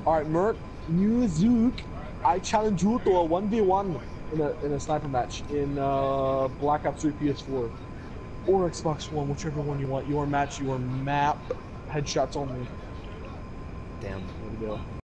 Alright, MerkMusic, I challenge you to a 1v1 in a sniper match in Black Ops 3 PS4 or Xbox One, whichever one you want. Your match, your map, headshots only. Damn. There we go.